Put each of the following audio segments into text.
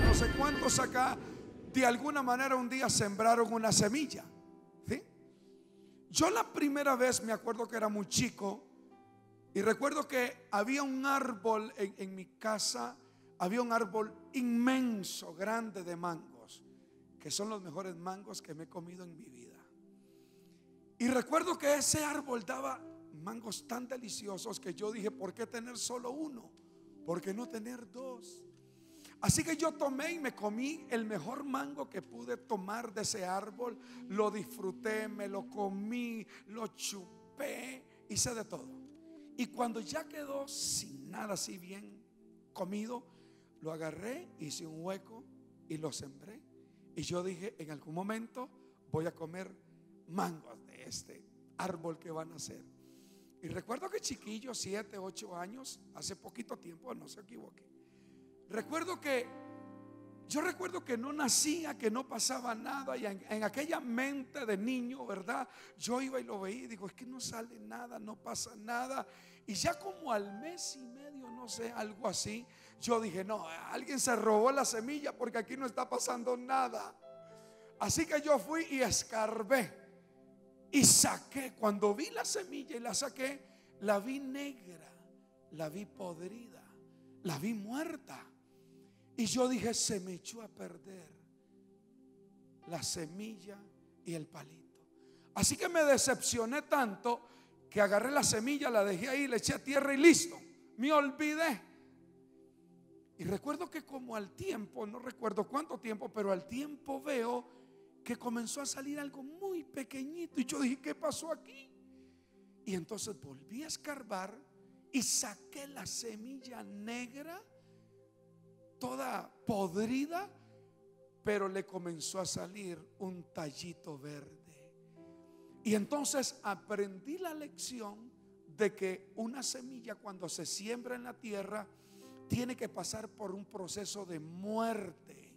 no sé cuántos acá de alguna manera un día sembraron una semilla, ¿sí? Yo la primera vez me acuerdo que era muy chico y recuerdo que había un árbol en mi casa. Había un árbol inmenso, grande de mangos, que son los mejores mangos que me he comido en mi vida. Y recuerdo que ese árbol daba mangos tan deliciosos que yo dije, ¿por qué tener solo uno? ¿Por qué no tener dos? Así que yo tomé y me comí el mejor mango que pude tomar de ese árbol. Lo disfruté, me lo comí, lo chupé, hice de todo. Y cuando ya quedó sin nada, así bien comido, lo agarré, hice un hueco y lo sembré. Y yo dije, en algún momento voy a comer mangos de este árbol que van a hacer. Y recuerdo que chiquillo, 7, 8 años, hace poquito tiempo, no se equivoque. Yo recuerdo que no nacía, que no pasaba nada. Y en aquella mente de niño, ¿verdad? Yo iba y lo veía y digo, es que no sale nada, no pasa nada. Y ya como al mes y medio, no sé, algo así, yo dije, no, alguien se robó la semilla porque aquí no está pasando nada. Así que yo fui y escarbé y saqué. Cuando vi la semilla y la saqué, la vi negra, la vi podrida, la vi muerta. Y yo dije, se me echó a perder la semilla y el palito. Así que me decepcioné tanto que agarré la semilla, la dejé ahí, le eché a tierra y listo, me olvidé. Y recuerdo que como al tiempo, no recuerdo cuánto tiempo, pero al tiempo veo que comenzó a salir algo muy pequeñito. Y yo dije, ¿qué pasó aquí? Y entonces volví a escarbar y saqué la semilla negra, toda podrida, pero le comenzó a salir un tallito verde. Y entonces aprendí la lección de que una semilla, cuando se siembra en la tierra, tiene que pasar por un proceso de muerte.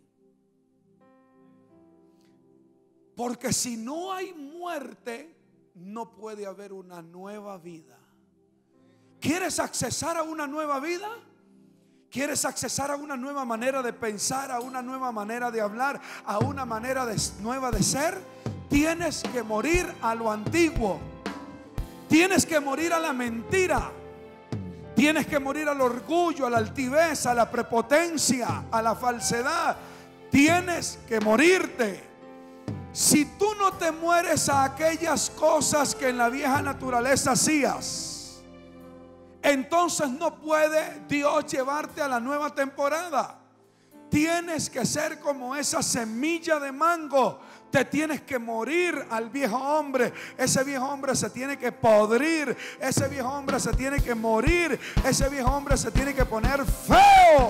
Porque si no hay muerte, no puede haber una nueva vida. ¿Quieres accesar a una nueva vida? ¿Quieres accesar a una nueva manera de pensar, a una nueva manera de hablar, a una manera nueva de ser? Tienes que morir a lo antiguo. Tienes que morir a la mentira. Tienes que morir al orgullo, a la altivez, a la prepotencia, a la falsedad. Tienes que morirte. Si tú no te mueres a aquellas cosas que en la vieja naturaleza hacías, entonces no puede Dios llevarte a la nueva temporada. Tienes que ser como esa semilla de mango. Te tienes que morir al viejo hombre. Ese viejo hombre se tiene que podrir. Ese viejo hombre se tiene que morir. Ese viejo hombre se tiene que poner feo,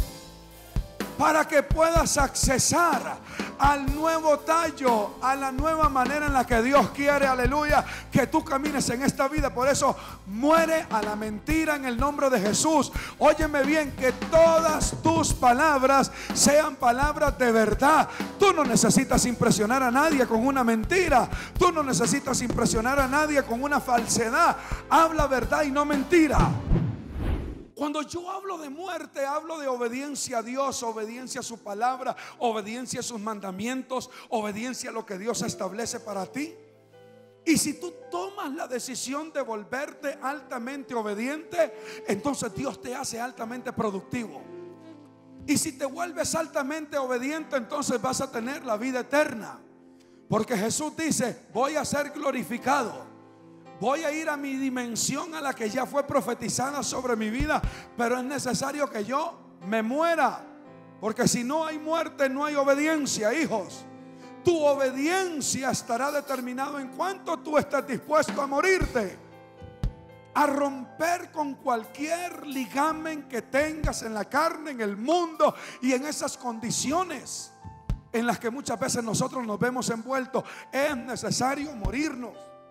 para que puedas accesar al nuevo tallo, a la nueva manera en la que Dios quiere, aleluya, que tú camines en esta vida. Por eso muere a la mentira en el nombre de Jesús. Óyeme bien, que todas tus palabras sean palabras de verdad. Tú no necesitas impresionar a nadie con una mentira. Tú no necesitas impresionar a nadie con una falsedad. Habla verdad y no mentira. Cuando yo hablo de muerte, hablo de obediencia a Dios, obediencia a su palabra, obediencia a sus mandamientos, obediencia a lo que Dios establece para ti. Y si tú tomas la decisión de volverte altamente obediente, entonces Dios te hace altamente productivo. Y si te vuelves altamente obediente, entonces vas a tener la vida eterna. Porque Jesús dice, voy a ser glorificado. Voy a ir a mi dimensión, a la que ya fue profetizada sobre mi vida. Pero es necesario que yo me muera, porque si no hay muerte, no hay obediencia, hijos. Tu obediencia estará determinado en cuánto tú estés dispuesto a morirte, a romper con cualquier ligamen que tengas en la carne, en el mundo y en esas condiciones en las que muchas veces nosotros nos vemos envueltos. Es necesario morirnos,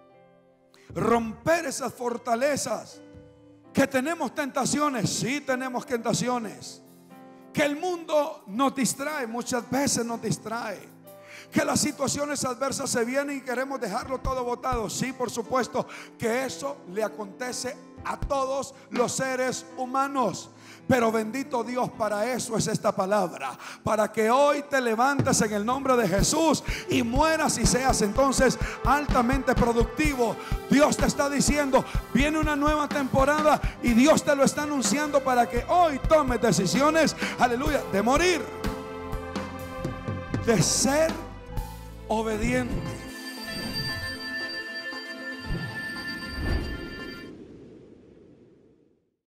romper esas fortalezas. Que tenemos tentaciones, sí tenemos tentaciones. Que el mundo nos distrae, muchas veces nos distrae. Que las situaciones adversas se vienen y queremos dejarlo todo botado, sí, por supuesto que eso le acontece a todos los seres humanos. Pero bendito Dios, para eso es esta palabra, para que hoy te levantes en el nombre de Jesús y mueras y seas entonces altamente productivo. Dios te está diciendo, viene una nueva temporada y Dios te lo está anunciando para que hoy tomes decisiones, aleluya, de morir, de ser obediente.